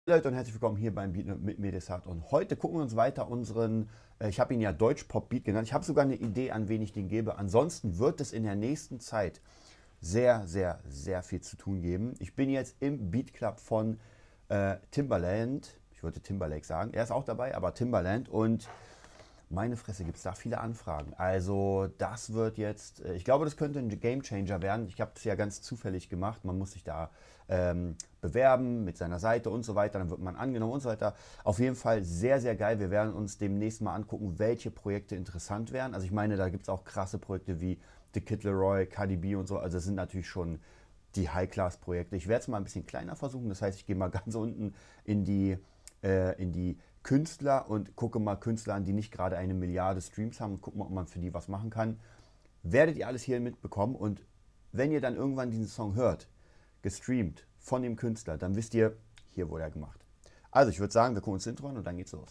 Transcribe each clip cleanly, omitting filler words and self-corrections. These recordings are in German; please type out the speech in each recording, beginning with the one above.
Leute und herzlich willkommen hier beim Beat mit Medesart. Und heute gucken wir uns weiter unseren, ich habe ihn ja Deutsch-Pop-Beat genannt. Ich habe sogar eine Idee, an wen ich den gebe. Ansonsten wird es in der nächsten Zeit sehr viel zu tun geben. Ich bin jetzt im Beat Club von Timbaland. Ich wollte Timberlake sagen. Er ist auch dabei, aber Timbaland. Und meine Fresse, gibt es da viele Anfragen. Also das wird jetzt, ich glaube, das könnte ein Gamechanger werden. Ich habe es ja ganz zufällig gemacht. Man muss sich da bewerben mit seiner Seite und so weiter. Dann wird man angenommen und so weiter. Auf jeden Fall sehr geil. Wir werden uns demnächst mal angucken, welche Projekte interessant wären. Also ich meine, da gibt es auch krasse Projekte wie The Kid Laroi, Cardi B und so. Also das sind natürlich schon die High-Class-Projekte. Ich werde es mal ein bisschen kleiner versuchen. Das heißt, ich gehe mal ganz unten in die Künstler und gucke mal Künstler an, die nicht gerade 1 Milliarde Streams haben und gucke mal, ob man für die was machen kann. Werdet ihr alles hier mitbekommen und wenn ihr dann irgendwann diesen Song hört, gestreamt von dem Künstler, dann wisst ihr, hier wurde er gemacht. Also ich würde sagen, wir gucken uns das Intro an und dann geht's los.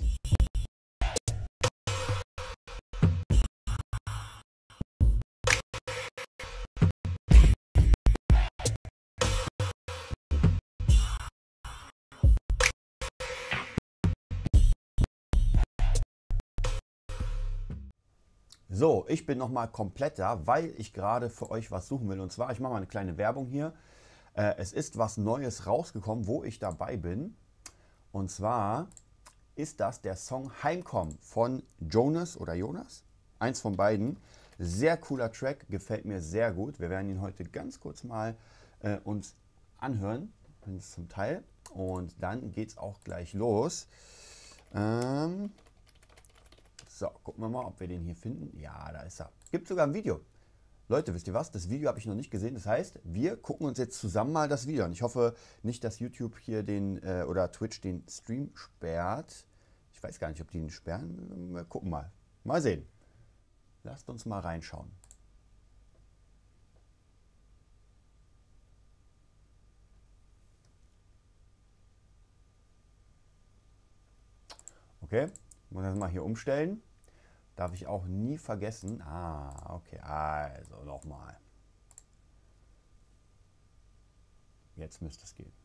So, ich bin nochmal komplett da, weil ich gerade für euch was suchen will. Und zwar, ich mache mal eine kleine Werbung hier. Es ist was Neues rausgekommen, wo ich dabei bin. Und zwar ist das der Song Heimkommen von Jonas oder Jonas. Eins von beiden. Sehr cooler Track, gefällt mir sehr gut. Wir werden ihn heute ganz kurz mal uns anhören, zumindest zum Teil. Und dann geht es auch gleich los. So, gucken wir mal, ob wir den hier finden. Ja, da ist er. Gibt sogar ein Video. Leute, wisst ihr was? Das Video habe ich noch nicht gesehen. Das heißt, wir gucken uns jetzt zusammen mal das Video an. Ich hoffe nicht, dass YouTube hier den oder Twitch den Stream sperrt. Ich weiß gar nicht, ob die ihn sperren. Wir gucken mal. Mal sehen. Lasst uns mal reinschauen. Okay, ich muss das mal hier umstellen. Darf ich auch nie vergessen. Ah, okay, also nochmal. Jetzt müsste es gehen.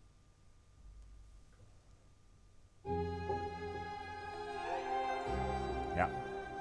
Ja.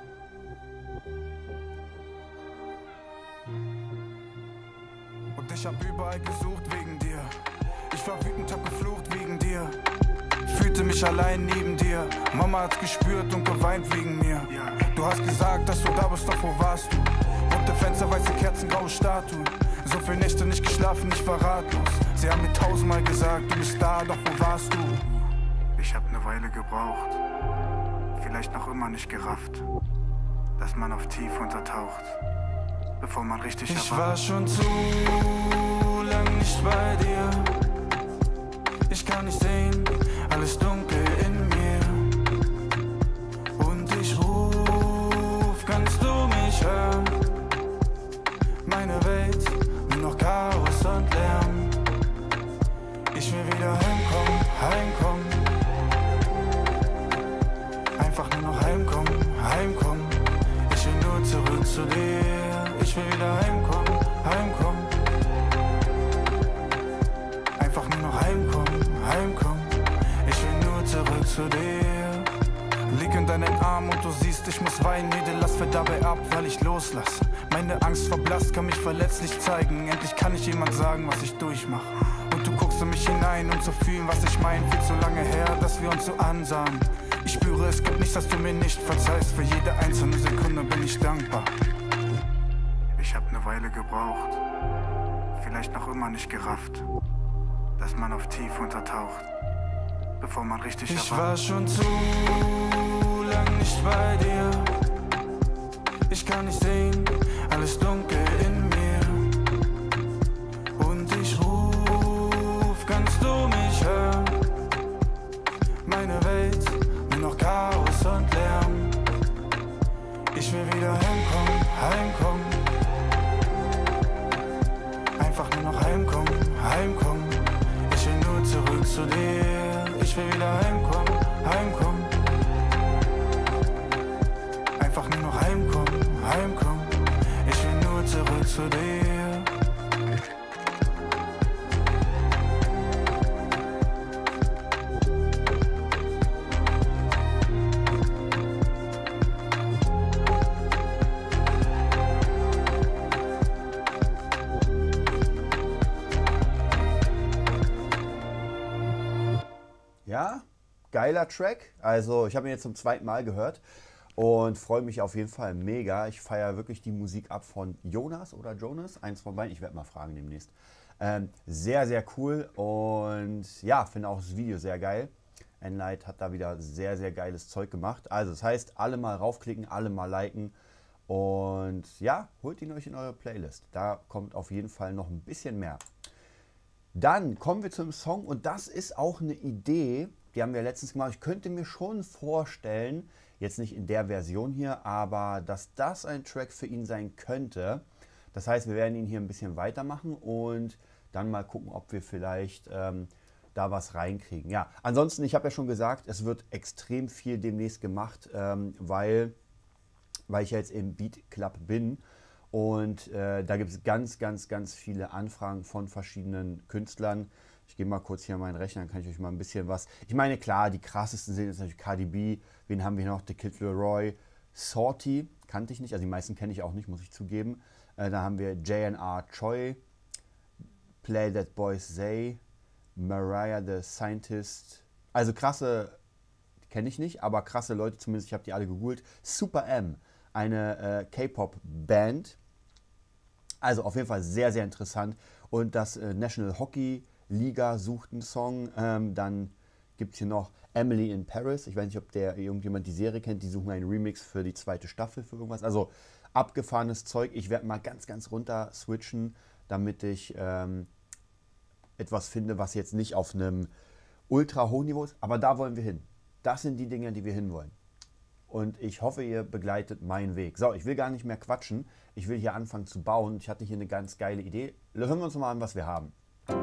Und ich hab überall gesucht wegen dir. Ich war wütend, hab geflucht wegen dir. Fühlte mich allein neben dir. Mama hat's gespürt und geweint wegen mir. Du hast gesagt, dass du da bist, doch wo warst du? Bunte Fenster, weiße Kerzen, graue Statuen. So viele Nächte nicht geschlafen, ich war ratlos. Sie haben mir 1000-mal gesagt, du bist da, doch wo warst du? Ich hab ne Weile gebraucht, vielleicht noch immer nicht gerafft, dass man auf tief untertaucht, bevor man richtig erwacht. Ich war schon zu lang nicht bei dir. Ich kann nicht sehen, alles dunkel in mir. Und ich ruf, kannst du mich hören? Meine Welt, nur noch Chaos und Lärm. Ich will wieder heimkommen, heimkommen. Einfach nur noch heimkommen, heimkommen. Ich will nur zurück zu dir. Ich will wieder heimkommen, heimkommen. Einfach nur noch heimkommen, heimkommen. Ich will nur zurück zu dir. Lieg in deinen Armen und du siehst, ich muss weinen. Jede Last fällt dabei ab, weil ich loslass. Meine Angst verblasst, kann mich verletzlich zeigen. Endlich kann ich jemand sagen, was ich durchmach. Und du guckst in mich hinein, um zu fühlen, was ich mein. Viel zu lange her, dass wir uns so ansahen. Ich spüre, es gibt nichts, das du mir nicht verzeihst. Für jede einzelne Sekunde bin ich dankbar. Ich hab ne Weile gebraucht, vielleicht noch immer nicht gerafft, dass man auf tief untertaucht, bevor man richtig erwacht. Ich war schon zu lang nicht bei dir. Ich kann nicht sehen, alles dunkel in mir. Und ich ruf, kannst du mich hören? Meine Welt, nur noch Chaos und Lärm. Ich will wieder heimkommen, heimkommen. Einfach nur noch heimkommen, heimkommen. Ich will nur zurück zu dir. Ich will wieder heimkommen, heimkommen. Einfach nur noch heimkommen, heimkommen. Ich will nur zurück zu dir. Ja, geiler Track. Also ich habe ihn jetzt zum zweiten Mal gehört und freue mich auf jeden Fall mega. Ich feiere wirklich die Musik ab von Jonas oder Jonas, eins von beiden. Ich werde mal fragen demnächst. Sehr, sehr cool und ja, finde auch das Video sehr geil. Enlight hat da wieder sehr, sehr geiles Zeug gemacht. Also das heißt, alle mal raufklicken, alle mal liken und ja, holt ihn euch in eure Playlist. Da kommt auf jeden Fall noch ein bisschen mehr. Dann kommen wir zum Song und das ist auch eine Idee, die haben wir letztens gemacht. Ich könnte mir schon vorstellen, jetzt nicht in der Version hier, aber dass das ein Track für ihn sein könnte. Das heißt, wir werden ihn hier ein bisschen weitermachen und dann mal gucken, ob wir vielleicht da was reinkriegen. Ja, ansonsten, ich habe ja schon gesagt, es wird extrem viel demnächst gemacht, weil ich ja jetzt im Beat Club bin. Und da gibt es ganz, ganz, ganz viele Anfragen von verschiedenen Künstlern. Ich gehe mal kurz hier an meinen Rechner, dann kann ich euch mal ein bisschen was... Ich meine, klar, die krassesten sind jetzt natürlich Cardi B. Wen haben wir noch? The Kid Leroy. Sorty, kannte ich nicht. Also die meisten kenne ich auch nicht, muss ich zugeben. Da haben wir JNR Choi. Play That Boys Zay. Mariah the Scientist. Also krasse, kenne ich nicht, aber krasse Leute zumindest. Ich habe die alle gegoogelt. Super M, eine K-Pop-Band. Also auf jeden Fall sehr, sehr interessant. Und das National Hockey Liga sucht einen Song. Dann gibt es hier noch Emily in Paris. Ich weiß nicht, ob irgendjemand die Serie kennt. Die suchen einen Remix für die zweite Staffel für irgendwas. Also abgefahrenes Zeug. Ich werde mal ganz, ganz runter switchen, damit ich etwas finde, was jetzt nicht auf einem ultra hohen Niveau ist. Aber da wollen wir hin. Das sind die Dinge, die wir hinwollen. Und ich hoffe, ihr begleitet meinen Weg. So, ich will gar nicht mehr quatschen. Ich will hier anfangen zu bauen. Ich hatte hier eine ganz geile Idee. Hören wir uns mal an, was wir haben.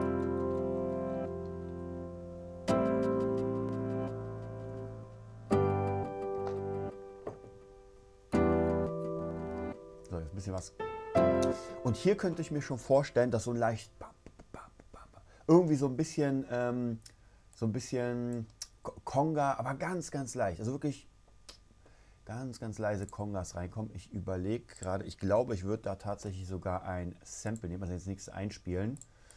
So, jetzt ein bisschen was. Und hier könnte ich mir schon vorstellen, dass so ein leicht irgendwie so ein bisschen Conga, aber ganz, ganz leicht. Also wirklich ganz, ganz leise Congas reinkommen. Ich überlege gerade, ich glaube, ich würde da tatsächlich sogar ein Sample nehmen, also jetzt nichts einspielen.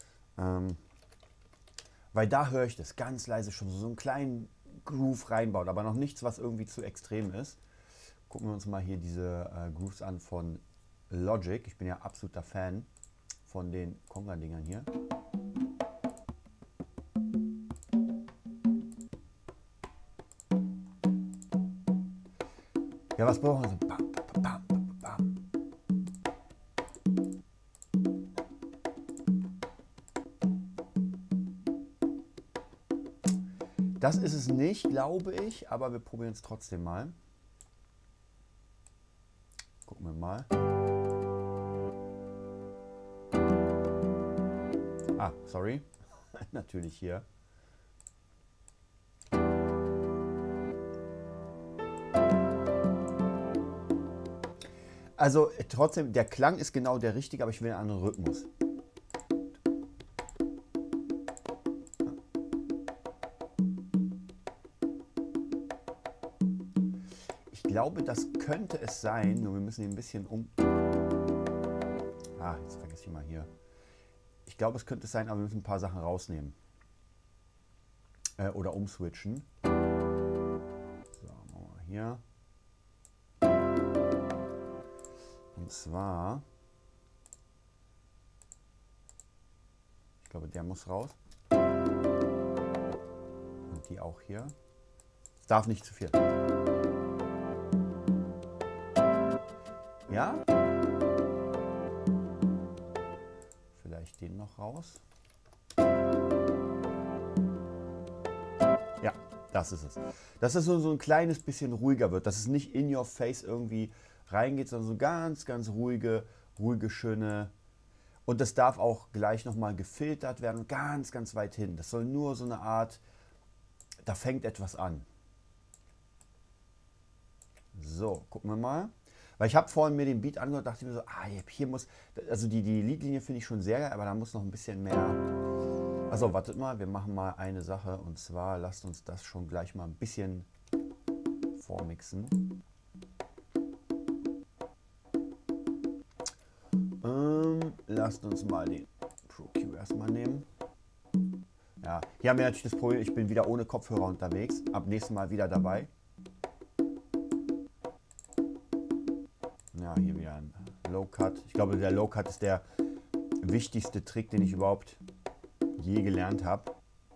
Weil da höre ich das ganz leise schon so einen kleinen Groove reinbaut, aber noch nichts, was irgendwie zu extrem ist. Gucken wir uns mal hier diese Grooves an von Logic. Ich bin ja absoluter Fan von den Conga-Dingern hier. Ja, was brauchen wir so? Bam, bam, bam, bam. Das ist es nicht, glaube ich, aber wir probieren es trotzdem mal. Gucken wir mal. Ah, sorry. Natürlich hier. Also trotzdem, der Klang ist genau der richtige, aber ich will einen anderen Rhythmus. Ich glaube, das könnte es sein, nur wir müssen ihn ein bisschen Ah, jetzt vergesse ich mal hier. Ich glaube, es könnte es sein, aber wir müssen ein paar Sachen rausnehmen. Oder umswitchen. So, machen wir mal hier. Und zwar, ich glaube, der muss raus. Und die auch hier. Es darf nicht zu viel. Ja? Vielleicht den noch raus. Ja, das ist es. Dass es so ein kleines bisschen ruhiger wird. Dass es nicht in your face irgendwie reingeht, sondern so ganz, ganz ruhige, schöne. Und das darf auch gleich nochmal gefiltert werden, ganz, ganz weit hin. Das soll nur so eine Art, da fängt etwas an. So, gucken wir mal. Weil ich habe vorhin mir den Beat angehört, dachte mir so, hier muss, also die Leadlinie finde ich schon sehr geil, aber da muss noch ein bisschen mehr. Also wartet mal, wir machen mal eine Sache und zwar lasst uns das schon gleich mal ein bisschen vormixen. Lasst uns mal den Pro Q erstmal nehmen. Ja, hier haben wir natürlich das Problem, ich bin wieder ohne Kopfhörer unterwegs. Ab nächstem Mal wieder dabei. Ja, hier wieder ein Low Cut. Ich glaube, der Low Cut ist der wichtigste Trick, den ich überhaupt je gelernt habe.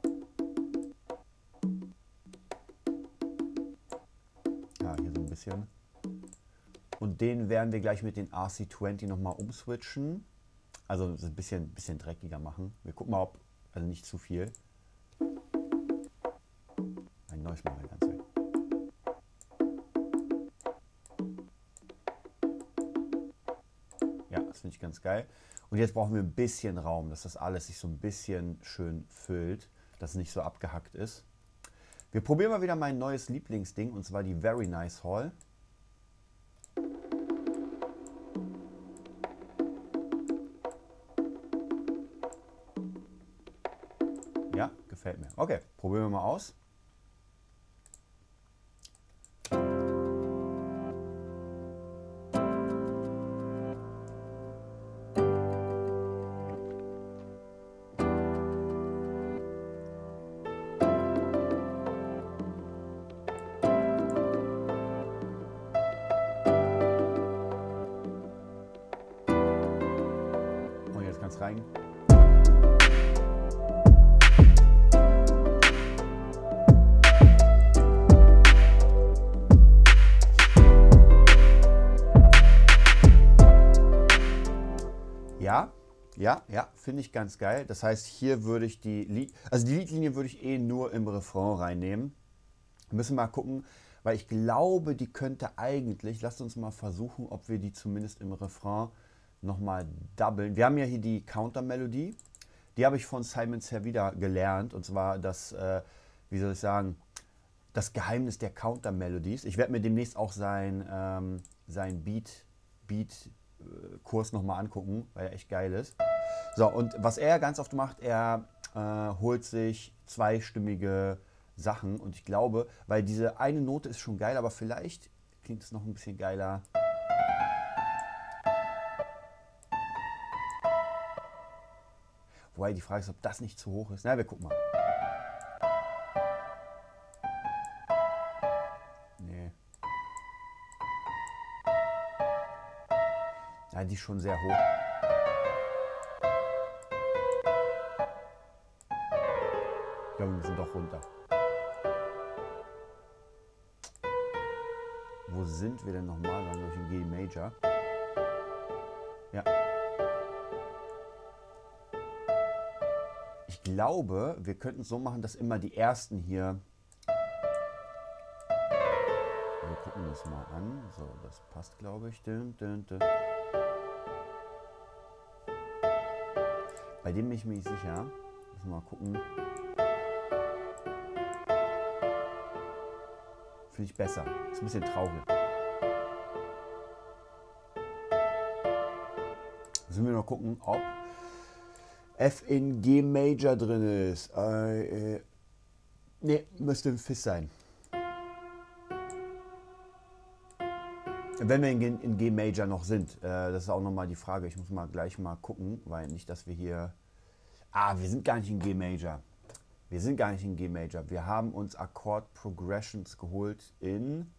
Ja, hier so ein bisschen. Und den werden wir gleich mit den RC20 nochmal umswitchen. Also ein bisschen dreckiger machen. Wir gucken mal, ob, also nicht zu viel. Ein neues machen wir ganz weg. Ja, das finde ich ganz geil. Und jetzt brauchen wir ein bisschen Raum, dass das alles sich so ein bisschen schön füllt, dass es nicht so abgehackt ist. Wir probieren mal wieder mein neues Lieblingsding, und zwar die Very Nice Hall. Ja, gefällt mir. Okay, probieren wir mal aus. Und jetzt kann es rein. Ja, finde ich ganz geil. Das heißt, hier würde ich die Leadlinie würde ich eh nur im Refrain reinnehmen. Müssen wir mal gucken, weil ich glaube, die könnte eigentlich, lasst uns mal versuchen, ob wir die zumindest im Refrain nochmal doublen. Wir haben ja hier die Counter-Melodie. Die habe ich von Simon Servida gelernt. Und zwar das, wie soll ich sagen, das Geheimnis der Counter-Melodies. Ich werde mir demnächst auch sein Beat-Kurs nochmal angucken, weil er echt geil ist. So, und was er ganz oft macht, er holt sich zweistimmige Sachen. Und ich glaube, weil diese eine Note ist schon geil, aber vielleicht klingt es noch ein bisschen geiler. Wobei die Frage ist, ob das nicht zu hoch ist. Na, wir gucken mal. Nee. Ja, die ist schon sehr hoch. Ich glaube, wir müssen doch runter. Wo sind wir denn nochmal? Waren wir in G Major? Ja. Ich glaube, wir könnten es so machen, dass immer die ersten hier. Wir gucken das mal an. So, das passt, glaube ich. Bei dem bin ich mir nicht sicher. Müssen wir mal gucken. Finde ich besser. Ist ein bisschen traurig. Müssen wir noch gucken, ob F in G Major drin ist. Ne, müsste ein Fis sein. Wenn wir in G Major noch sind. Das ist auch nochmal die Frage. Ich muss mal gleich mal gucken, weil nicht, dass wir hier... wir sind gar nicht in G Major. Wir sind gar nicht in G Major. Wir haben uns Akkord Progressions geholt in...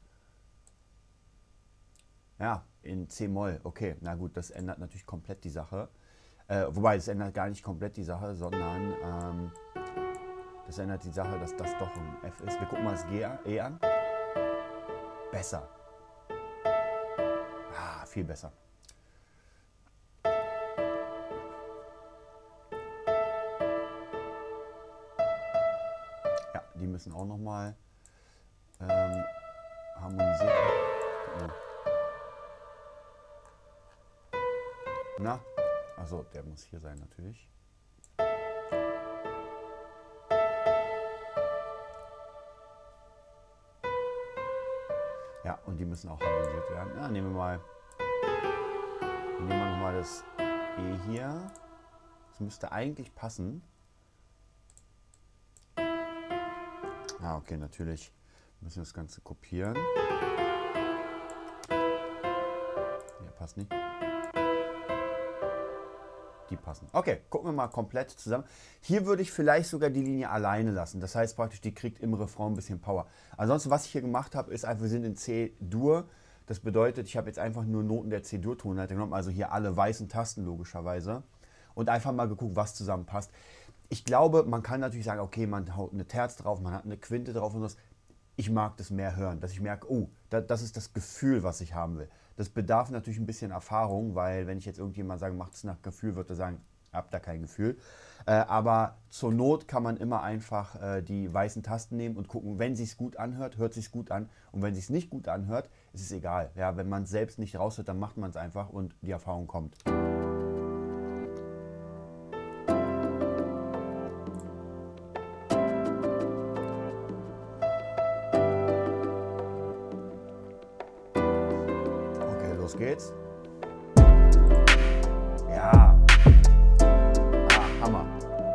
Ja, in C-Moll. Okay, na gut, das ändert natürlich komplett die Sache. Wobei, es ändert gar nicht komplett die Sache, sondern das ändert die Sache, dass das doch ein F ist. Wir gucken mal das E an. Besser. Viel besser. Ja, die müssen auch nochmal harmonisiert werden. Na? Achso, der muss hier sein natürlich. Ja, und die müssen auch harmonisiert werden. Ja, nehmen wir nochmal das E hier. Das müsste eigentlich passen. Okay, natürlich müssen wir das Ganze kopieren. Ja, passt nicht. die passen. Okay, gucken wir mal komplett zusammen. Hier würde ich vielleicht sogar die Linie alleine lassen. Das heißt praktisch, die kriegt im Refrain ein bisschen Power. Ansonsten, was ich hier gemacht habe, ist einfach, wir sind in C-Dur. Das bedeutet, ich habe jetzt einfach nur Noten der C-Dur-Tonleiter genommen, also hier alle weißen Tasten logischerweise. Und einfach mal geguckt, was zusammenpasst. Ich glaube, man kann natürlich sagen, okay, man haut eine Terz drauf, man hat eine Quinte drauf und so. Ich mag das mehr hören, dass ich merke, oh, das ist das Gefühl, was ich haben will. Das bedarf natürlich ein bisschen Erfahrung, weil wenn ich jetzt irgendjemand sage, macht es nach Gefühl, würde er sagen, hab da kein Gefühl. Aber zur Not kann man immer einfach die weißen Tasten nehmen und gucken, wenn es sich gut anhört, hört es sich gut an. Und wenn es sich nicht gut anhört, ist es egal. Ja, wenn man es selbst nicht raushört, dann macht man es einfach und die Erfahrung kommt. Okay, los geht's. Ja. Hammer.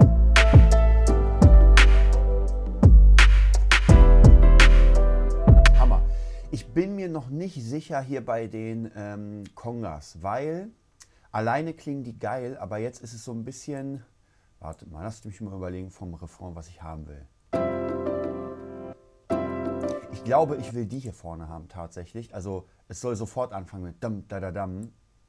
Hammer. Ich bin mir noch nicht sicher hier bei den Congas, weil alleine klingen die geil, aber jetzt ist es so ein bisschen, warte mal, lasst mich mal überlegen vom Refrain, was ich haben will. Ich glaube, ich will die hier vorne haben tatsächlich. Also es soll sofort anfangen mit dam, da, da, dam.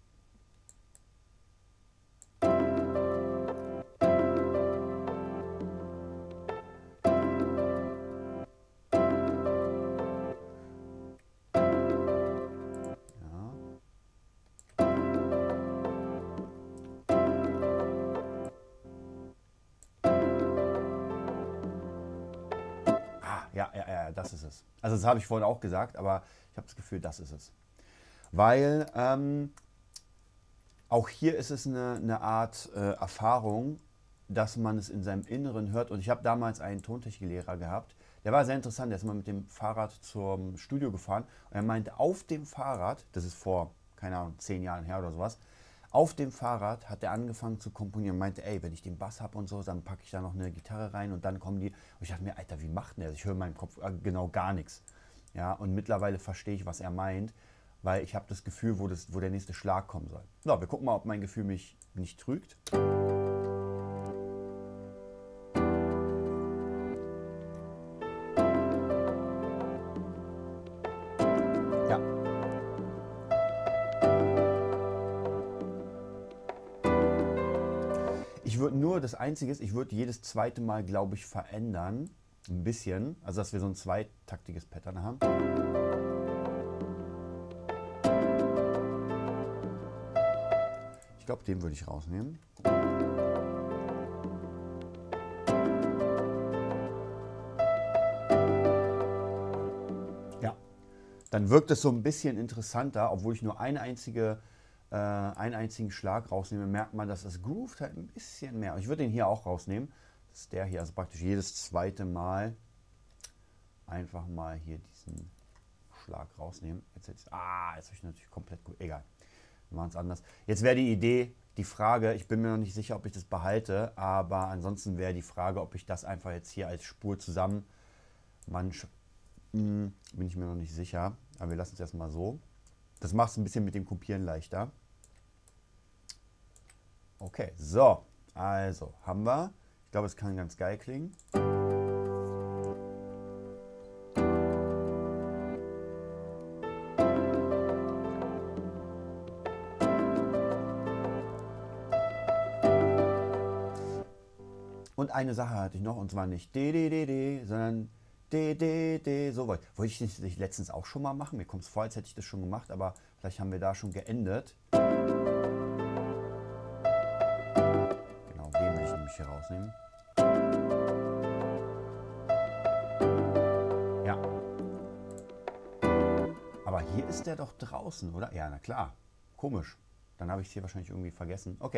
Ja, das ist es. Also das habe ich vorhin auch gesagt, aber ich habe das Gefühl, das ist es. Weil auch hier ist es eine Art Erfahrung, dass man es in seinem Inneren hört. Und ich habe damals einen Tontechniklehrer gehabt, der war sehr interessant, der ist mal mit dem Fahrrad zum Studio gefahren und er meinte, auf dem Fahrrad, das ist vor, keine Ahnung, 10 Jahren her oder sowas, auf dem Fahrrad hat er angefangen zu komponieren und meinte, ey, wenn ich den Bass habe und so, dann packe ich da noch eine Gitarre rein und dann kommen die. Und ich dachte mir, Alter, wie macht denn der das? Ich höre in meinem Kopf genau gar nichts. Ja, und mittlerweile verstehe ich, was er meint, weil ich habe das Gefühl, wo der nächste Schlag kommen soll. So, wir gucken mal, ob mein Gefühl mich nicht trügt. Ja. Ich würde nur, das Einzige ist, ich würde jedes zweite Mal, glaube ich, verändern. Ein bisschen. Also, dass wir so ein zweitaktiges Pattern haben. Ich glaube, den würde ich rausnehmen. Ja. Dann wirkt es so ein bisschen interessanter, obwohl ich nur einen einzigen Schlag rausnehme, merkt man, dass das groovt halt ein bisschen mehr. Ich würde den hier auch rausnehmen. Das ist der hier, also praktisch jedes zweite Mal einfach mal hier diesen Schlag rausnehmen. Jetzt habe ich natürlich komplett gut. Egal, wir machen es anders. Jetzt wäre die Idee, die Frage, ich bin mir noch nicht sicher, ob ich das behalte, aber ansonsten wäre die Frage, ob ich das einfach jetzt hier als Spur zusammen, bin ich mir noch nicht sicher, aber wir lassen es erstmal so. Das macht es ein bisschen mit dem Kopieren leichter. Okay, so, also haben wir. Ich glaube, es kann ganz geil klingen. Und eine Sache hatte ich noch, und zwar nicht D, sondern D, so weit. Wollte ich das nicht letztens auch schon mal machen? Mir kommt es vor, als hätte ich das schon gemacht, aber vielleicht haben wir da schon geendet. Genau, den will ich nämlich hier rausnehmen. Ja. Aber hier ist der doch draußen, oder? Ja, na klar. Komisch. Dann habe ich es hier wahrscheinlich irgendwie vergessen. Okay.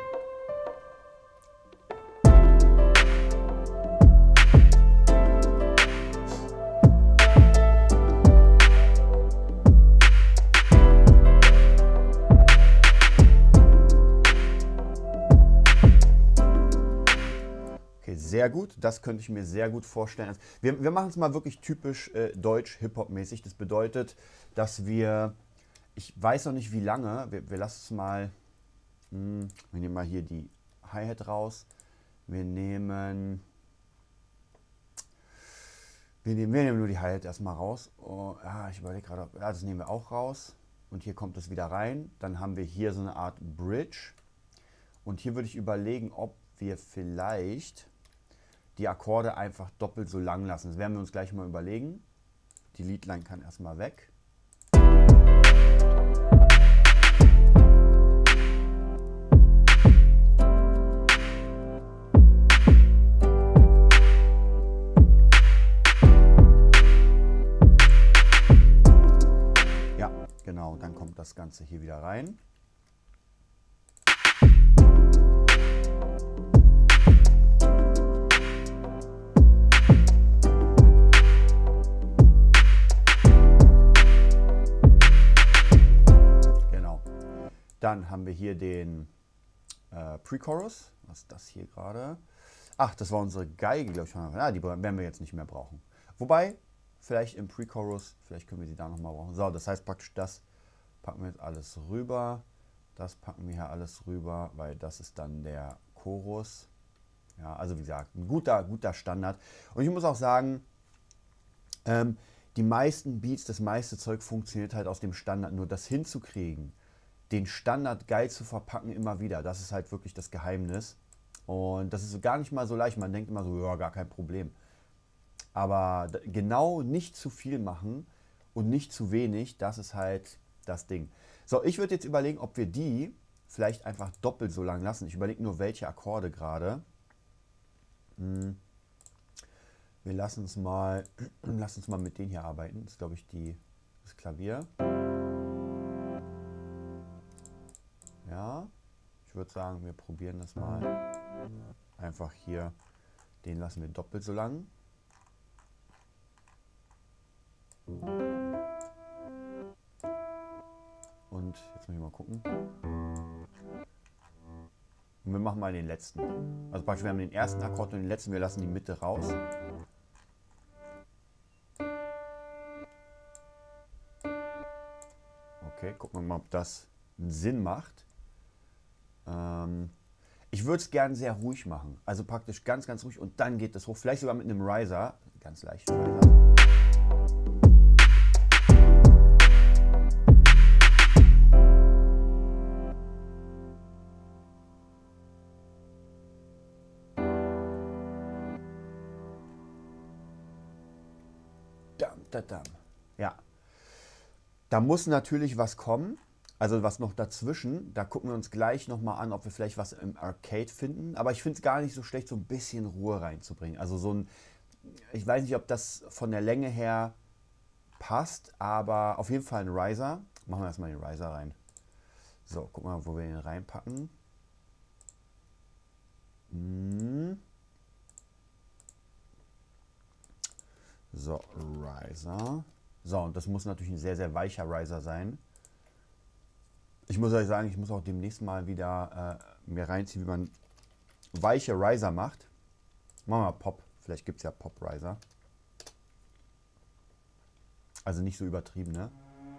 Sehr gut, das könnte ich mir sehr gut vorstellen. Wir machen es mal wirklich typisch deutsch, Hip-Hop-mäßig. Das bedeutet, dass wir, ich weiß noch nicht wie lange, wir lassen es mal Wir nehmen mal hier die Hi-Hat raus. Wir nehmen nur die Hi-Hat erstmal raus. Oh, ja, ich überlege gerade, ja, das nehmen wir auch raus. Und hier kommt es wieder rein. Dann haben wir hier so eine Art Bridge. Und hier würde ich überlegen, ob wir vielleicht die Akkorde einfach doppelt so lang lassen. Das werden wir uns gleich mal überlegen. Die Leadline kann erstmal weg. Ja, genau, dann kommt das Ganze hier wieder rein. Dann haben wir hier den Pre-Chorus. Was ist das hier gerade? Ach, das war unsere Geige, glaube ich. Ja, die werden wir jetzt nicht mehr brauchen. Wobei, vielleicht im Pre-Chorus, vielleicht können wir sie da nochmal brauchen. So, das heißt praktisch, das packen wir jetzt alles rüber. Das packen wir hier alles rüber, weil das ist dann der Chorus. Ja, also wie gesagt, ein guter Standard. Und ich muss auch sagen, die meisten Beats, das meiste Zeug funktioniert halt aus dem Standard. Nur das hinzukriegen, den Standard geil zu verpacken immer wieder. Das ist halt wirklich das Geheimnis. Und das ist gar nicht mal so leicht. Man denkt immer so, ja, gar kein Problem. Aber genau nicht zu viel machen und nicht zu wenig, das ist halt das Ding. So, ich würde jetzt überlegen, ob wir die vielleicht einfach doppelt so lang lassen. Ich überlege nur, welche Akkorde gerade. Wir lassen uns mal mit denen hier arbeiten. Das ist, glaube ich, das Klavier. Ja, ich würde sagen, wir probieren das mal. Einfach hier, den lassen wir doppelt so lang. Und jetzt muss ich mal gucken. Und wir machen mal den letzten. Also praktisch, wir haben den ersten Akkord und den letzten, wir lassen die Mitte raus. Okay, gucken wir mal, ob das einen Sinn macht. Ich würde es gern sehr ruhig machen. Also praktisch ganz, ganz ruhig und dann geht es hoch. Vielleicht sogar mit einem Riser. Ganz leicht Riser. Ja. Da muss natürlich was kommen. Also was noch dazwischen, da gucken wir uns gleich nochmal an, ob wir vielleicht was im Arcade finden. Aber ich finde es gar nicht so schlecht, so ein bisschen Ruhe reinzubringen. Also so ein, ich weiß nicht, ob das von der Länge her passt, aber auf jeden Fall ein Riser. Machen wir erstmal den Riser rein. So, gucken wir mal, wo wir den reinpacken. So, Riser. So, und das muss natürlich ein sehr, sehr weicher Riser sein. Ich muss euch sagen, ich muss auch demnächst mal wieder mir reinziehen, wie man weiche Riser macht. Machen wir mal Pop. Vielleicht gibt es ja Pop-Riser. Also nicht so übertrieben, ne?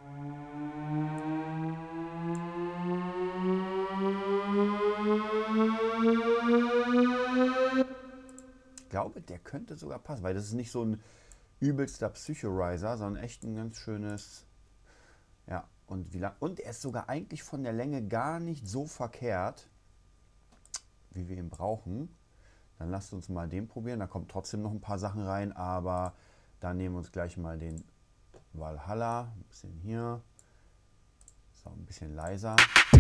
Ich glaube, der könnte sogar passen, weil das ist nicht so ein übelster Psycho-Riser, sondern echt ein ganz schönes... Ja, und er ist sogar eigentlich von der Länge gar nicht so verkehrt, wie wir ihn brauchen. Dann lasst uns mal den probieren. Da kommt trotzdem noch ein paar Sachen rein, aber dann nehmen wir uns gleich mal den Valhalla. Ein bisschen hier. So, ein bisschen leiser.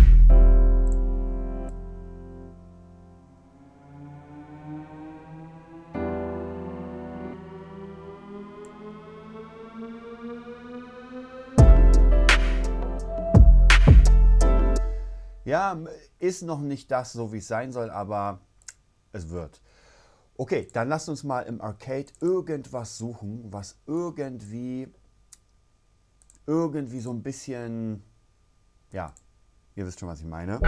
Ja, ist noch nicht das, so wie es sein soll, aber es wird. Okay, dann lasst uns mal im Arcade irgendwas suchen, was irgendwie so ein bisschen, ja, ihr wisst schon, was ich meine.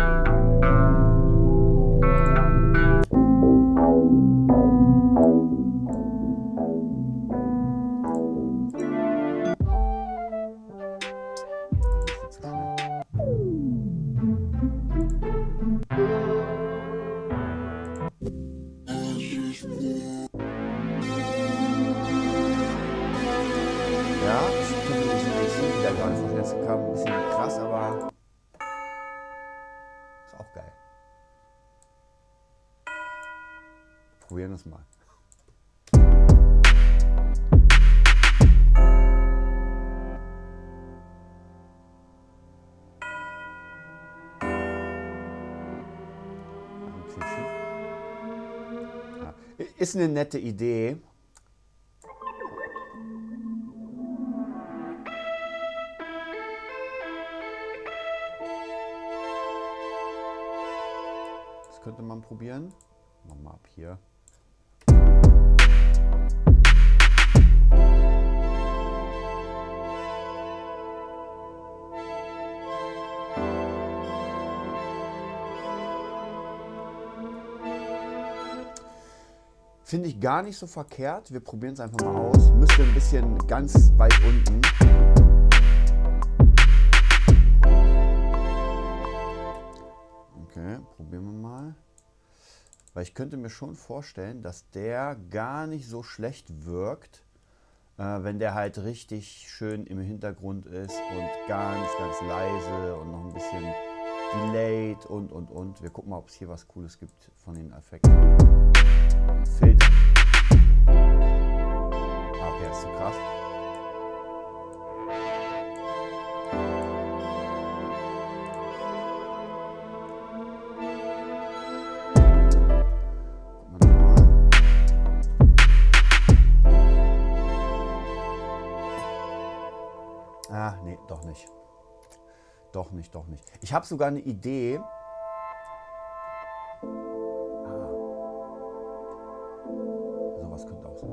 mir auch nicht vorstellen. Das kam ein bisschen krass, aber ist auch geil. Probieren wir es mal. Ist eine nette Idee. Das könnte man probieren. Machen wir mal ab hier. Finde ich gar nicht so verkehrt. Wir probieren es einfach mal aus. Müsste ein bisschen ganz weit unten. Okay, probieren wir mal. Weil ich könnte mir schon vorstellen, dass der gar nicht so schlecht wirkt, wenn der halt richtig schön im Hintergrund ist und ganz, ganz leise und noch ein bisschen delayed und. Wir gucken mal, ob es hier was Cooles gibt von den Effekten. Filter. Okay, das ist so krass. Gucken wir nochmal. Ah, nee, doch nicht. Doch nicht, doch nicht. Ich habe sogar eine Idee. Sowas könnte auch sein.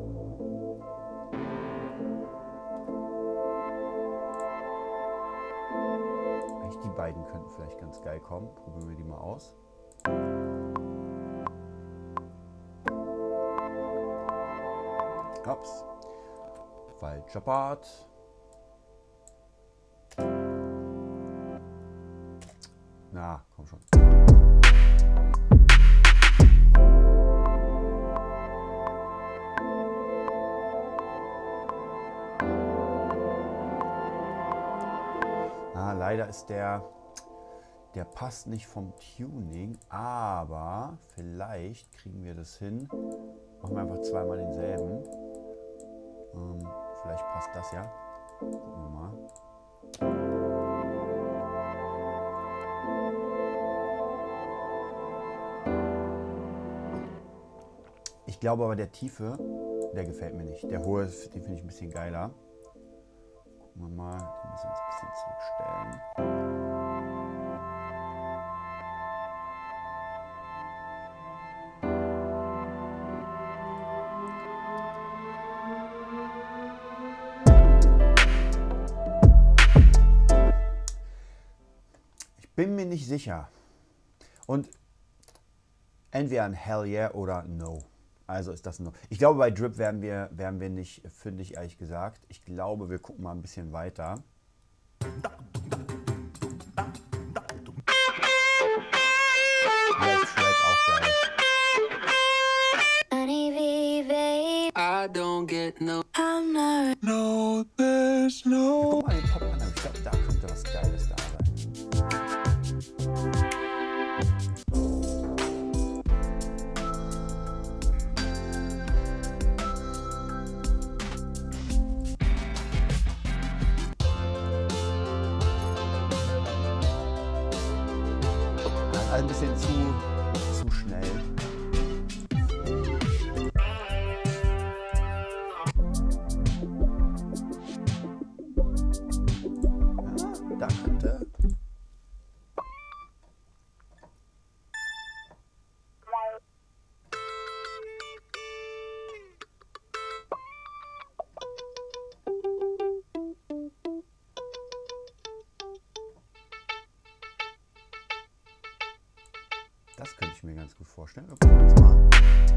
Eigentlich die beiden könnten vielleicht ganz geil kommen. Probieren wir die mal aus. Ups. Falscher Part. Na, komm schon. Leider ist der passt nicht vom Tuning, aber vielleicht kriegen wir das hin. Machen wir einfach zweimal denselben. Vielleicht passt das ja. Gucken wir mal. Ich glaube aber der tiefe, der gefällt mir nicht. Der hohe, den finde ich ein bisschen geiler. Gucken wir mal, den müssen wir uns ein bisschen zurückstellen. Ich bin mir nicht sicher. Und entweder ein Hell yeah oder No. Also ist das No. Ich glaube, bei Drip wären wir nicht fündig, ehrlich gesagt. Ich glaube, wir gucken mal ein bisschen weiter. Ja, ist Shred auch geil. Guck mal den Pop an, ich glaube, da könnte was Geiles da sein. Ein bisschen zu schnell. Ja, da könnte. Das könnte ich mir ganz gut vorstellen. Wir probieren es mal.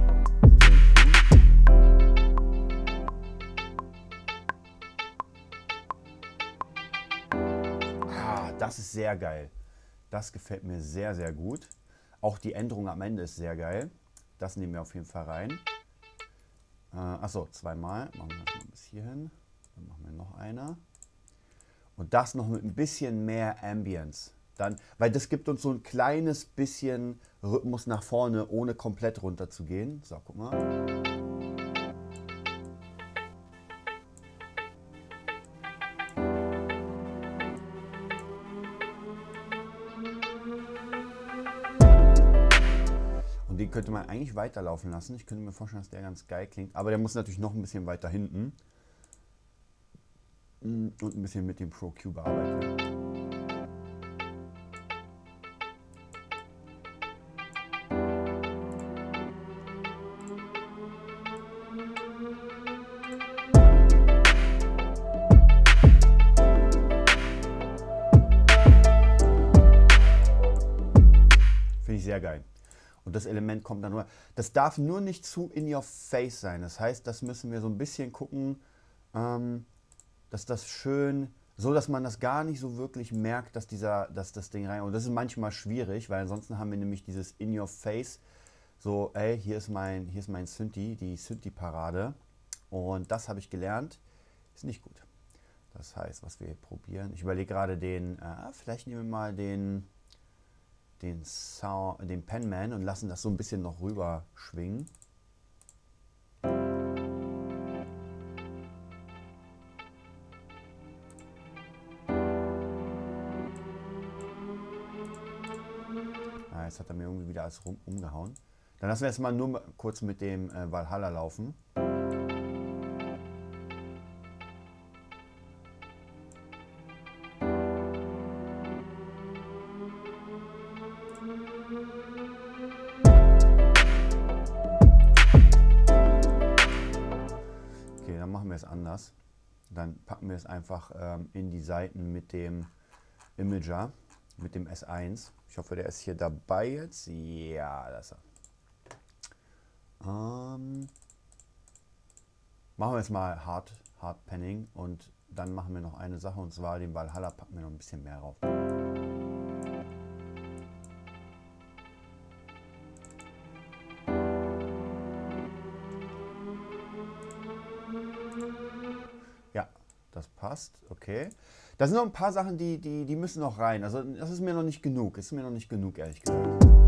Ah, das ist sehr geil. Das gefällt mir sehr, sehr gut. Auch die Änderung am Ende ist sehr geil. Das nehmen wir auf jeden Fall rein. Achso, zweimal. Machen wir das mal bis hierhin. Dann machen wir noch einer. Und das noch mit ein bisschen mehr Ambience. Dann, weil das gibt uns so ein kleines bisschen Rhythmus nach vorne, ohne komplett runter zu gehen. So, guck mal. Und den könnte man eigentlich weiterlaufen lassen. Ich könnte mir vorstellen, dass der ganz geil klingt. Aber der muss natürlich noch ein bisschen weiter hinten. Und ein bisschen mit dem Pro Q bearbeiten. Finde ich sehr geil. Und das Element kommt dann nur. Das darf nur nicht zu in your face sein. Das heißt, das müssen wir so ein bisschen gucken, dass das schön, so dass man das gar nicht so wirklich merkt, dass das Ding rein. Und das ist manchmal schwierig, weil ansonsten haben wir nämlich dieses in your face, so, ey, hier ist mein Synthi, die Synthi-Parade. Und das habe ich gelernt, ist nicht gut. Das heißt, was wir hier probieren, ich überlege gerade vielleicht nehmen wir mal den Penman und lassen das so ein bisschen noch rüber schwingen. Jetzt hat er mir irgendwie wieder alles umgehauen. Dann lassen wir jetzt mal nur kurz mit dem Valhalla laufen. Okay, dann machen wir es anders. Dann packen wir es einfach in die Seiten mit dem Imager, mit dem S1. Ich hoffe, der ist hier dabei jetzt. Ja, das ist er. Machen wir jetzt mal Hard Panning und dann machen wir noch eine Sache, und zwar den Valhalla packen wir noch ein bisschen mehr rauf. Ja, das passt, okay. Da sind noch ein paar Sachen, die müssen noch rein. Also das ist mir noch nicht genug. Ist mir noch nicht genug, ehrlich gesagt.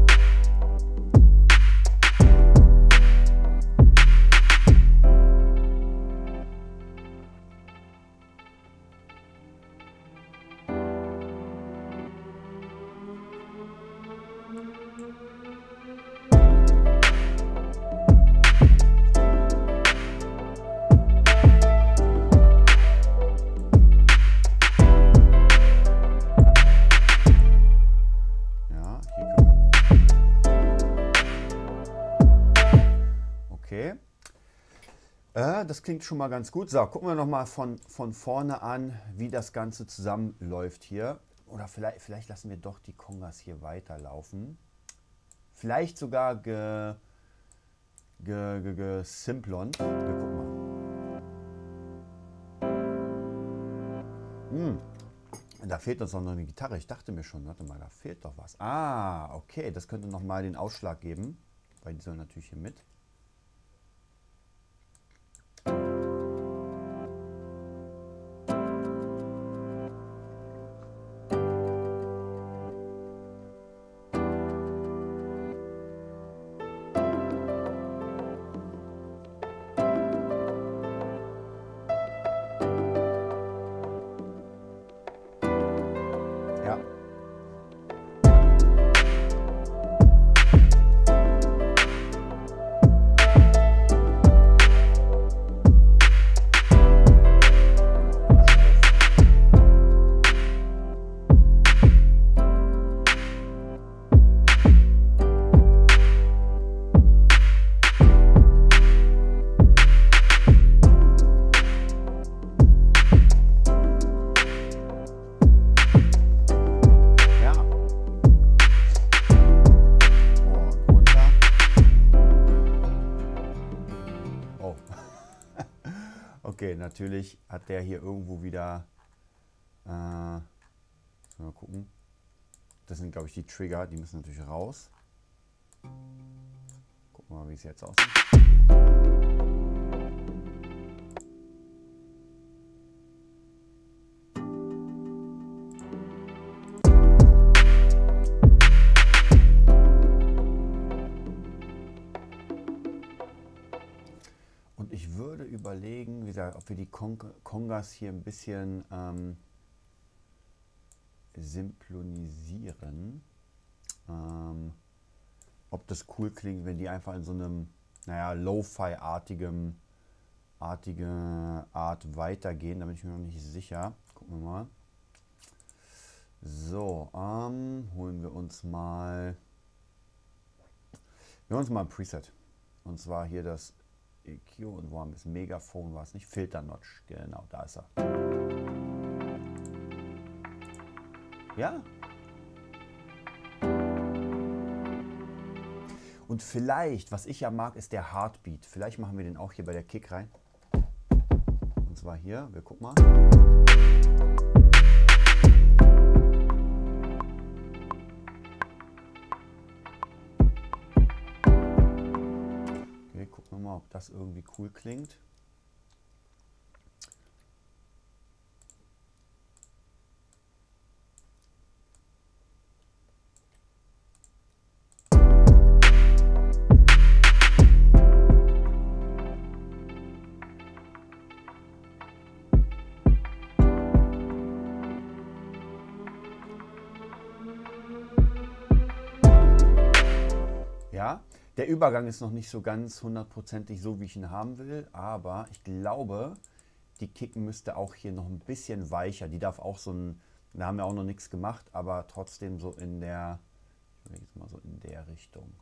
Okay. Das klingt schon mal ganz gut. So, gucken wir noch mal von vorne an, wie das Ganze zusammenläuft hier. Oder vielleicht lassen wir doch die Congas hier weiterlaufen. Vielleicht sogar gesimplont. Wir gucken mal. Da fehlt uns noch eine Gitarre. Ich dachte mir schon, warte mal, da fehlt doch was. Ah, okay, das könnte noch mal den Ausschlag geben. Weil die sollen natürlich hier mit. Okay, natürlich hat der hier irgendwo wieder, mal gucken, das sind glaube ich die Trigger, die müssen natürlich raus. Gucken wir mal, wie es jetzt aussieht. Frage, ob wir die Congas hier ein bisschen synchronisieren. Ob das cool klingt, wenn die einfach in so einem, naja, Lo-Fi-artige Art weitergehen. Da bin ich mir noch nicht sicher. Gucken wir mal. So, holen wir uns mal ein Preset. Und zwar hier das EQ und wo haben wir das Megaphone, war es nicht? Filter Notch, genau, da ist er. Ja. Und vielleicht, was ich ja mag, ist der Heartbeat. Vielleicht machen wir den auch hier bei der Kick rein. Und zwar hier, wir gucken mal. Okay, gucken wir mal, ob das irgendwie cool klingt. Ja, der Übergang ist noch nicht so ganz hundertprozentig so, wie ich ihn haben will, aber ich glaube, die Kick müsste auch hier noch ein bisschen weicher. Die darf auch so ein, da haben wir auch noch nichts gemacht, aber trotzdem so in der, ich will jetzt mal so in der Richtung.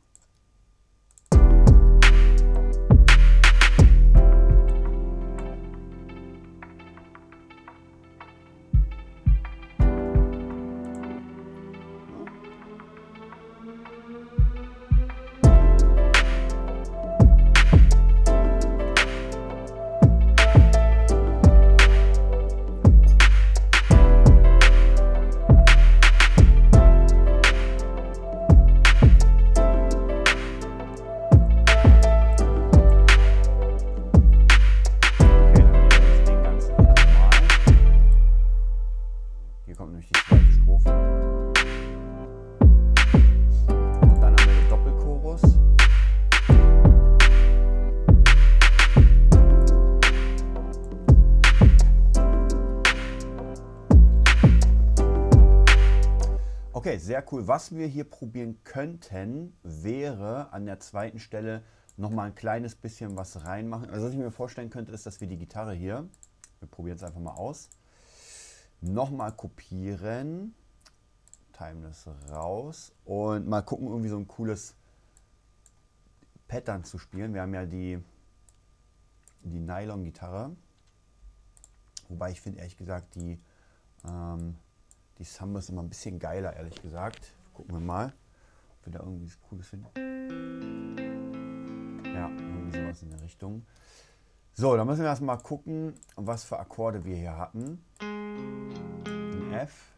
Okay, sehr cool. Was wir hier probieren könnten, wäre an der zweiten Stelle nochmal ein kleines bisschen was reinmachen. Also was ich mir vorstellen könnte, ist, dass wir die Gitarre hier, wir probieren es einfach mal aus, nochmal kopieren, Timeless raus und mal gucken, irgendwie so ein cooles Pattern zu spielen. Wir haben ja die Nylon-Gitarre, wobei ich finde ehrlich gesagt die Samba ist immer ein bisschen geiler, ehrlich gesagt. Gucken wir mal, ob wir da irgendwie was Cooles finden. Ja, irgendwie sowas in der Richtung. So, dann müssen wir erstmal gucken, was für Akkorde wir hier hatten. Ein F.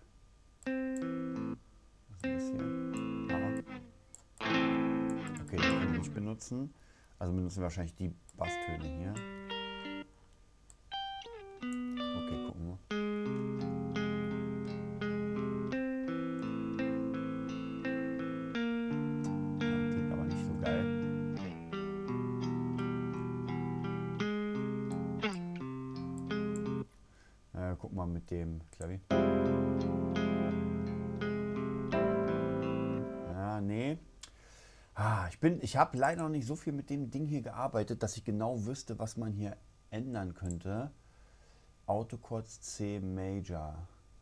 Was ist das hier? A. Okay, den können wir nicht benutzen. Also benutzen wir wahrscheinlich die Basstöne hier. Okay, gucken wir. Guck mal mit dem Klavier. Ja, nee. Ich habe leider noch nicht so viel mit dem Ding hier gearbeitet, dass ich genau wüsste, was man hier ändern könnte. Autochords C Major.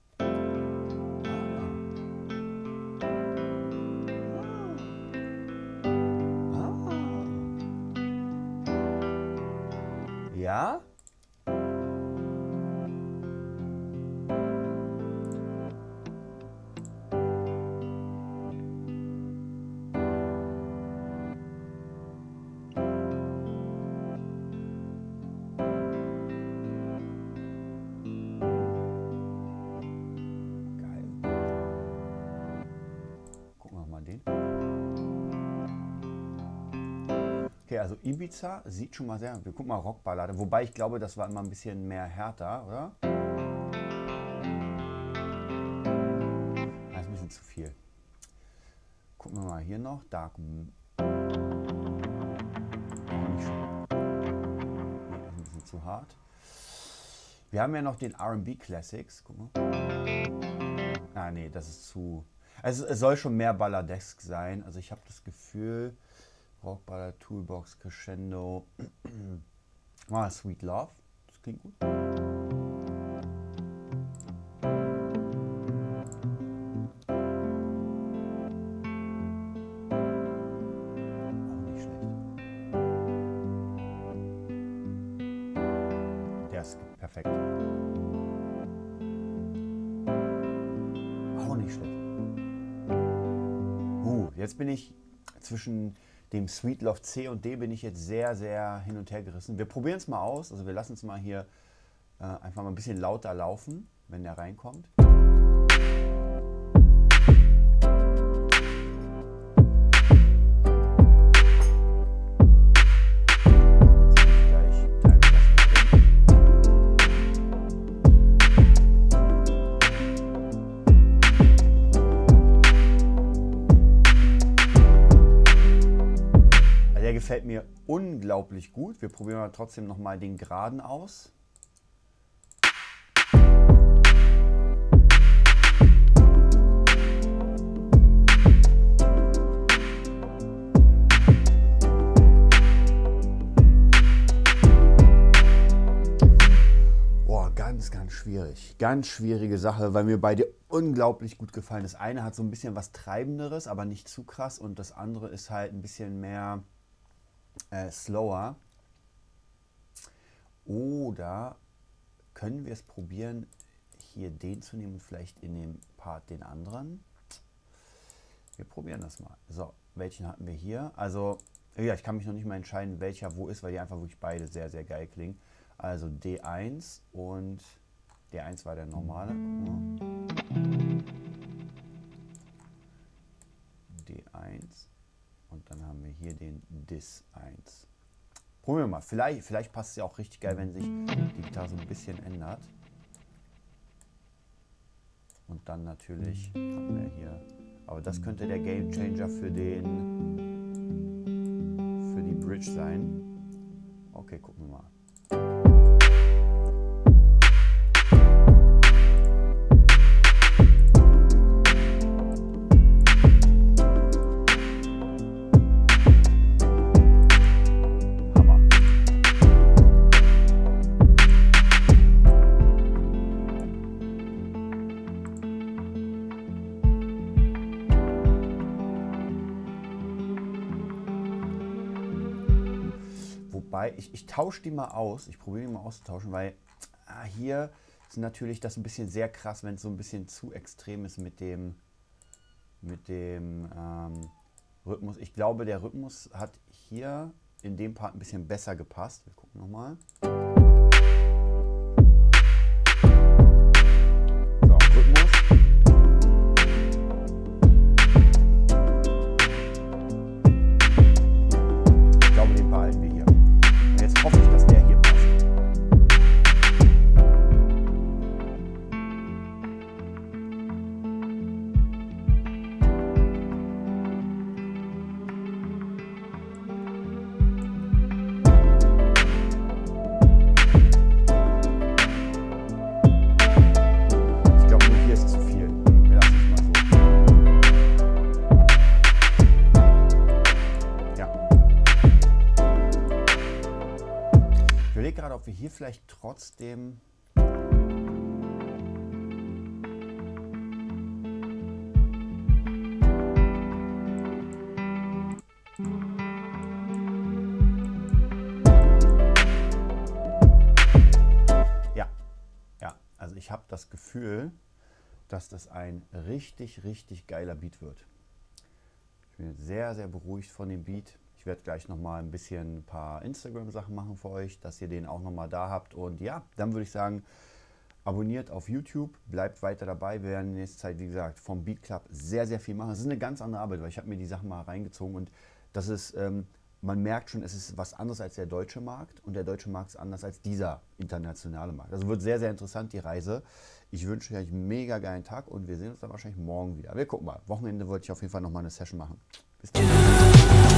Ja? Okay, also Ibiza sieht schon mal sehr, wir gucken mal Rockballade, wobei ich glaube, das war immer ein bisschen mehr härter, oder? Das ist ein bisschen zu viel. Gucken wir mal hier noch, Dark. Nee, das ist ein bisschen zu hart. Wir haben ja noch den R&B Classics. Guck mal. Ah, nee, das ist zu... Also es soll schon mehr balladesk sein. Also ich habe das Gefühl, Rockballer, Toolbox, Crescendo. Sweet Love. Das klingt gut. Perfekt. Auch nicht schlecht. Jetzt bin ich zwischen dem Sweet Love C und D bin ich jetzt sehr, sehr hin und her gerissen. Wir probieren es mal aus. Also wir lassen es mal hier einfach mal ein bisschen lauter laufen, wenn der reinkommt. Gefällt mir unglaublich gut. Wir probieren aber trotzdem noch mal den Geraden aus. Boah, ganz, ganz schwierig. Ganz schwierige Sache, weil mir beide unglaublich gut gefallen. Das eine hat so ein bisschen was Treibenderes, aber nicht zu krass. Und das andere ist halt ein bisschen mehr slower. Oder können wir es probieren, hier den zu nehmen und vielleicht in dem Part den anderen? Wir probieren das mal. So, welchen hatten wir hier? Also, ja, ich kann mich noch nicht mal entscheiden, welcher wo ist, weil die einfach wirklich beide sehr, sehr geil klingen. Also D1 und D1 war der normale. D1. Und dann haben wir hier den Dis 1. Probieren wir mal. Vielleicht passt es ja auch richtig geil, wenn sich die Gitarre so ein bisschen ändert. Und dann natürlich haben wir hier. Aber das könnte der Game Changer für die Bridge sein. Okay, gucken wir mal. Ich tausche die mal aus, ich probiere die mal auszutauschen, weil hier ist natürlich das ein bisschen sehr krass, wenn es so ein bisschen zu extrem ist mit dem Rhythmus. Ich glaube, der Rhythmus hat hier in dem Part ein bisschen besser gepasst. Wir gucken nochmal. So, Rhythmus. Ich glaube, den behalten wir hier. Jetzt hoffe ich, dass der hier passt. Ich glaube, nur hier ist zu viel. Wir lassen es mal so. Ja. Ich überlege gerade, ob wir hier vielleicht trotzdem... Ja, also ich habe das Gefühl, dass das ein richtig, richtig geiler Beat wird. Ich bin jetzt sehr, sehr beruhigt von dem Beat. Ich werde gleich nochmal ein paar Instagram-Sachen machen für euch, dass ihr den auch nochmal da habt. Und ja, dann würde ich sagen, abonniert auf YouTube, bleibt weiter dabei. Wir werden in nächster Zeit, wie gesagt, vom Beat Club sehr, sehr viel machen. Es ist eine ganz andere Arbeit, weil ich habe mir die Sachen mal reingezogen und das ist, man merkt schon, es ist was anderes als der deutsche Markt und der deutsche Markt ist anders als dieser internationale Markt. Also wird sehr, sehr interessant, die Reise. Ich wünsche euch einen mega geilen Tag und wir sehen uns dann wahrscheinlich morgen wieder. Wir gucken mal. Wochenende wollte ich auf jeden Fall nochmal eine Session machen. Bis dann.